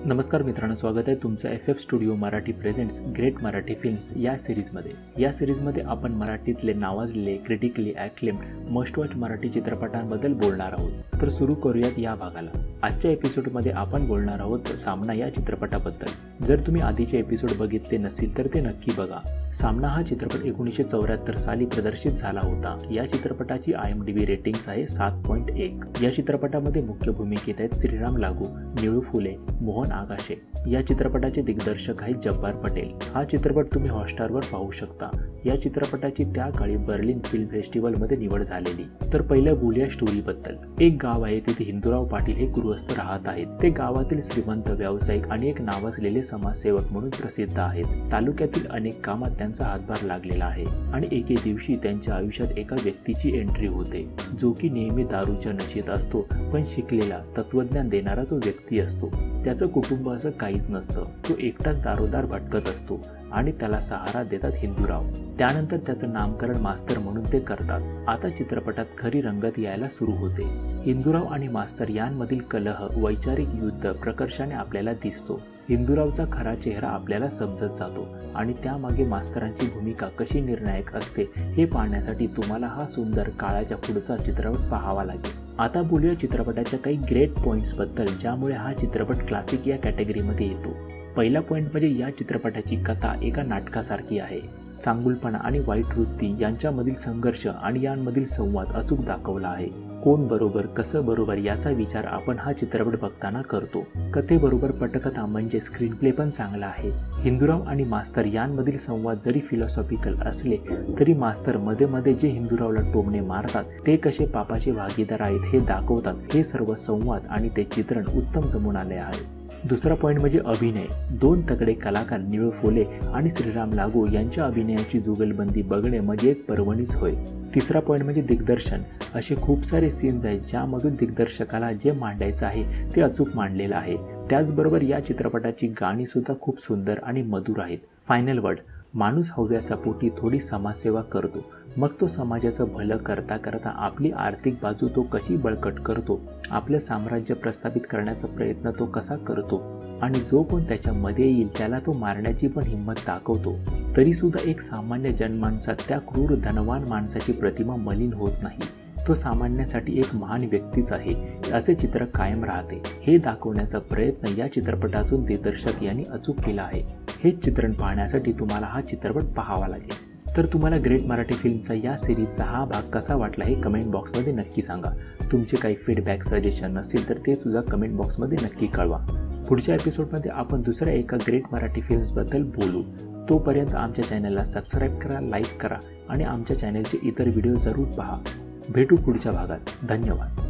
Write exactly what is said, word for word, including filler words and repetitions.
नमस्कार मित्रांनो, स्वागत आहे तुमचं F F studio Marathi presents great Marathi films या सिरीजमध्ये। या सिरीजमध्ये आपण मराठीतले नावाजलेले critically acclaimed must watch Marathi चित्रपटांबद्दल बोलणार आहोत। तर सुरू करूयात या भागाला। आजच्या एपिसोडमध्ये आपण बोलणार आहोत सामना या चित्रपटाबद्दल। जर तुम्ही आधीचे एपिसोड बघितले नसतील तर ते नक्की बघा। सामना हा चित्रपट एकोणीसशे चौऱ्याहत्तर साली प्रदर्शित झाला होता। या चित्रपटाची I M D B ratings आहे सात पॉईंट एक। या चित्रपटामध्ये मुख्य भूमिकेत आहेत श्रीराम लागू, निळू फुले, मोहन आगाशे। या चित्रपटाचे दिग्दर्शक आहेत जब्बार पटेल। हा चित्रपट तुम्ही हॉटस्टारवर पाहू शकता। या चित्रपटाची त्या काळी बर्लिन फिल्म फेस्टिवलमध्ये निवड झालेली। तर पहिलं बोलूया स्टोरीबद्दल। एक गाव आहे, तिथे हिंदूराव पाटील हे गृहस्थ राहत आहेत। ते गावातील श्रीमंत व्यावसायिक आणि एक नावाजलेले समाजसेवक म्हणून प्रसिद्ध आहेत। तालुक्यातील अनेक कामात त्यांचा हातभार लागलेला आहे आणि एके दिवशी त्यांच्या आयुष्यात एका व्यक्तीची एंट्री होते, जो की नेहमी दारूच्या नशेत असतो, पण शिकलेला तत्वज्ञान देणारा तो व्यक्ती असतो। त्याचं कुटुंब असं काहीच नसतं। तो एकटाच दारोदार भटकत असतो आणि त्याला सहारा देतात हिंदूराव। त्यानंतर त्याचं नामकरण मास्तर म्हणून ते करतात। आता चित्रपटात खरी रंगत यायला सुरू होते। हिंदूराव आणि मास्तर यांमधील कलह, वैचारिक युद्ध प्रकर्षाने आपल्याला दिसतो। हिंदूरावचा खरा चेहरा आपल्याला समजत जातो आणि त्यामागे मास्तरांची भूमिका कशी निर्णायक असते हे पाहण्यासाठी तुम्हाला हा सुंदर काळाच्या पुढचा चित्रपट पाहावा लागेल। आता बोलूया चित्रपटाच्या काही ग्रेट पॉईंट्स बद्दल, ज्यामुळे हा चित्रपट क्लासिक या कॅटेगरीमध्ये येतो। पहिला पॉईंट म्हणजे या चित्रपटाची कथा एका नाटकासारखी आहे। चांगुलपणा आणि वाईट वृत्ती यांच्यामधील संघर्ष आणि यांमधील संवाद अचूक दाखवला आहे। कोण बरोबर, कसं बरोबर याचा विचार आपण हा चित्रपट बघताना करतो। कथेबरोबर पटकथा म्हणजे स्क्रीन प्ले पण चांगला आहे। हिंदूराव आणि मास्तर यांमधील संवाद जरी फिलॉसॉफिकल असले तरी मास्तर मध्ये मध्ये जे हिंदूरावला टोमणे मारतात ते कसे पापाचे भागीदार आहेत हे दाखवतात। हे सर्व संवाद आणि ते चित्रण उत्तम जमून आले आहे। दुसरा पॉईंट म्हणजे अभिनय। दोन तगडे कलाकार निळू फुले आणि श्रीराम लागू यांच्या अभिनयाची जुगलबंदी बघणे म्हणजे एक पर्वणीच होय। तिसरा पॉईंट म्हणजे दिग्दर्शन। असे खूप सारे सीन्स आहेत ज्यामधून दिग्दर्शकाला जे मांडायचं आहे ते अचूक मांडलेलं आहे। त्याचबरोबर या चित्रपटाची गाणी सुद्धा खूप सुंदर आणि मधुर आहेत। फायनल वर्ड, माणूस हव्यासापोटी थोडी समाजसेवा करतो, मग तो समाजाचं भलं करता करता आपली आर्थिक बाजू तो कशी बळकट करतो, आपलं साम्राज्य प्रस्थापित करण्याचा प्रयत्न तो कसा करतो आणि जो कोण त्याच्यामध्ये येईल त्याला तो मारण्याची पण हिंमत दाखवतो। तरी सुद्धा एक सामान्य जनमानसात त्या क्रूर धनवान माणसाची प्रतिमा मलिन होत नाही। तो सामान्यासाठी एक महान व्यक्तीच आहे असे चित्र कायम राहते। हे दाखवण्याचा प्रयत्न या चित्रपटातून दिग्दर्शक यांनी अचूक केला आहे। हे चित्रण पाहण्यासाठी तुम्हाला हा चित्रपट पाहावा लागेल। तर तुम्हाला ग्रेट मराठी फिल्मचा या सिरीजचा हा भाग कसा वाटला हे कमेंट बॉक्समध्ये नक्की सांगा। तुमचे काही फीडबॅक, सजेशन असेल तर ते सुद्धा कमेंट बॉक्समध्ये नक्की कळवा। पुढच्या एपिसोडमध्ये आपण दुसऱ्या एका ग्रेट मराठी फिल्म्सबद्दल बोलू। तोपर्यंत आमच्या चॅनलला सबस्क्राईब करा, लाईक करा आणि आमच्या चॅनलचे इतर व्हिडिओ जरूर पहा। भेटू पुढच्या भागात। धन्यवाद।